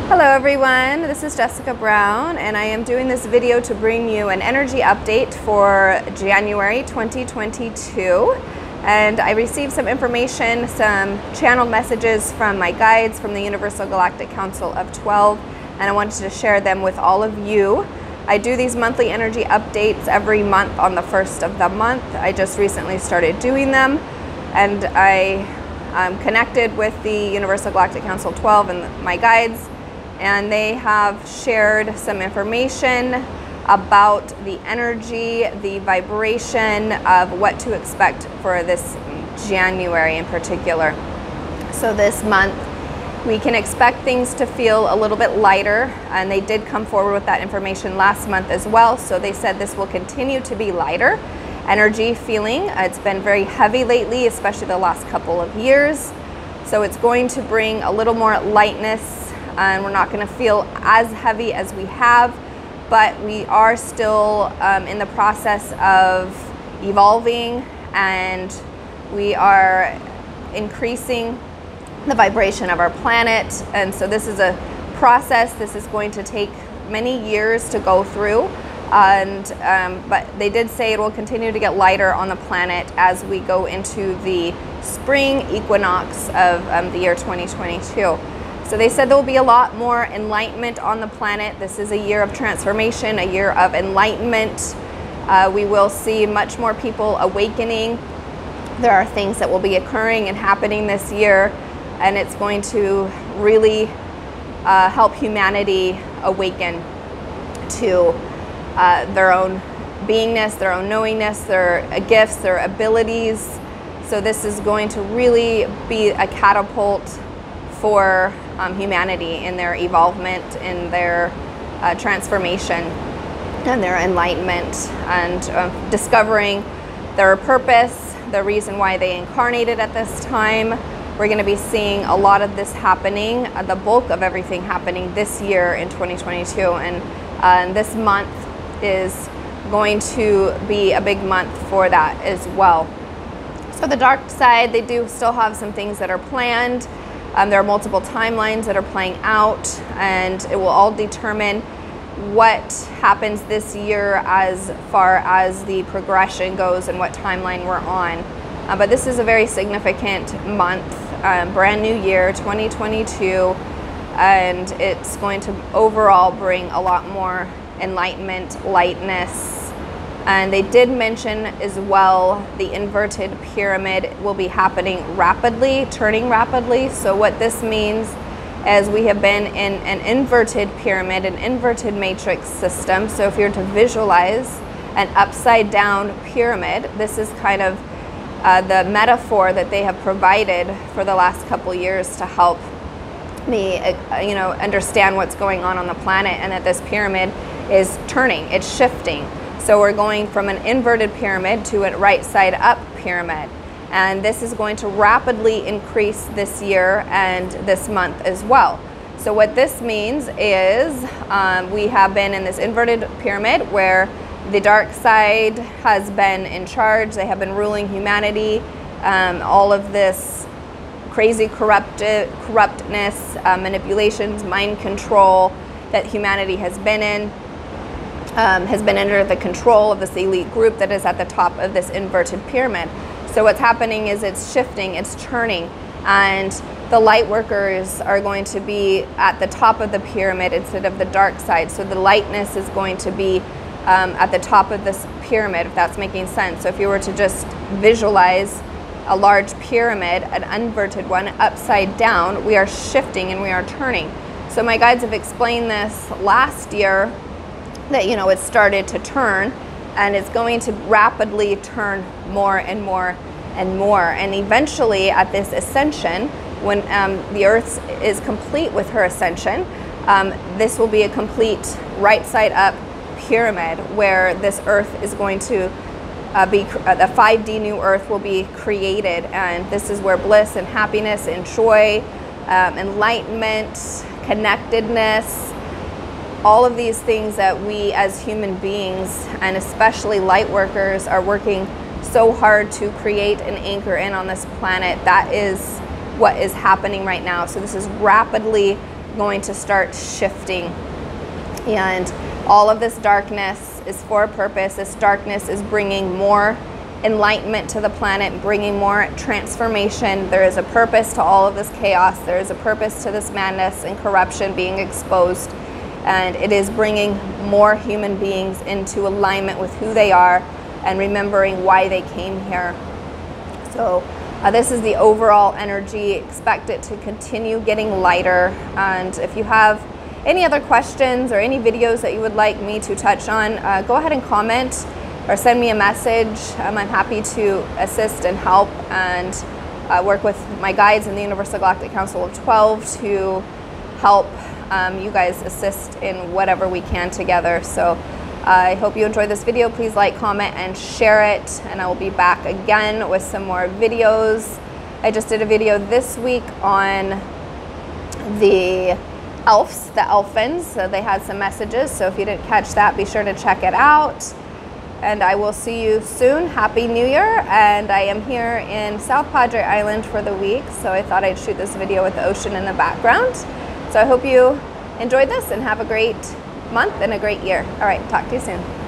Hello everyone, this is Jessica Brown and I am doing this video to bring you an energy update for January 2022. And I received some information, some channeled messages from my guides from the Universal Galactic Council of 12, and I wanted to share them with all of you. I do these monthly energy updates every month on the first of the month. I just recently started doing them, and I'm connected with the Universal Galactic Council 12 and my guides, and they have shared some information about the energy, the vibration of what to expect for this January in particular. So this month we can expect things to feel a little bit lighter, and they did come forward with that information last month as well. So they said this will continue to be lighter energy feeling. It's been very heavy lately, especially the last couple of years. So it's going to bring a little more lightness, and we're not going to feel as heavy as we have, but we are still in the process of evolving, and we are increasing the vibration of our planet. And so this is a process. This is going to take many years to go through, and but they did say it will continue to get lighter on the planet as we go into the spring equinox of the year 2022. So they said there will be a lot more enlightenment on the planet. This is a year of transformation, a year of enlightenment. We will see much more people awakening. There are things that will be occurring and happening this year, and it's going to really help humanity awaken to their own beingness, their own knowingness, their gifts, their abilities. So this is going to really be a catapult for humanity in their evolvement, in their transformation, and their enlightenment, and discovering their purpose, the reason why they incarnated at this time. We're going to be seeing a lot of this happening, the bulk of everything happening this year in 2022, and this month is going to be a big month for that as well. So the dark side, they do still have some things that are planned. There are multiple timelines that are playing out, and it will all determine what happens this year as far as the progression goes and what timeline we're on. But this is a very significant month, brand new year 2022, and it's going to overall bring a lot more enlightenment, lightness. And they did mention as well the inverted pyramid will be happening rapidly, turning rapidly. So what this means is we have been in an inverted pyramid, an inverted matrix system. So if you're to visualize an upside down pyramid, this is kind of the metaphor that they have provided for the last couple years to help me understand what's going on the planet, and that this pyramid is turning, it's shifting. So we're going from an inverted pyramid to a right side up pyramid. And this is going to rapidly increase this year and this month as well. So what this means is we have been in this inverted pyramid where the dark side has been in charge. They have been ruling humanity. All of this crazy corruptness, manipulations, mind control that humanity has been in. Has been under the control of this elite group that is at the top of this inverted pyramid. So what's happening is it's shifting, it's turning, and the light workers are going to be at the top of the pyramid instead of the dark side. So the lightness is going to be at the top of this pyramid, if that's making sense. So if you were to just visualize a large pyramid, an inverted one, upside down, we are shifting and we are turning. So my guides have explained this last year, that it started to turn, and it's going to rapidly turn more and more and more, and eventually at this ascension, when the earth is complete with her ascension, this will be a complete right side up pyramid where this earth is going to be the 5D new earth will be created, and this is where bliss and happiness and joy, enlightenment, connectedness, all of these things that we as human beings, and especially light workers, are working so hard to create and anchor in on this planet. That is what is happening right now. So this is rapidly going to start shifting. And all of this darkness is for a purpose. This darkness is bringing more enlightenment to the planet, bringing more transformation. There is a purpose to all of this chaos. There is a purpose to this madness and corruption being exposed. And it is bringing more human beings into alignment with who they are and remembering why they came here. So this is the overall energy. Expect it to continue getting lighter. And if you have any other questions or any videos that you would like me to touch on, go ahead and comment or send me a message. I'm happy to assist and help and work with my guides in the Universal Galactic Council of 12 to help you guys assist in whatever we can together. So I hope you enjoyed this video. Please like, comment, and share it. And I will be back again with some more videos. I just did a video this week on the elves, the elfins. So they had some messages. So if you didn't catch that, be sure to check it out. And I will see you soon. Happy New Year. And I am here in South Padre Island for the week. So I thought I'd shoot this video with the ocean in the background. So I hope you enjoyed this and have a great month and a great year. All right, talk to you soon.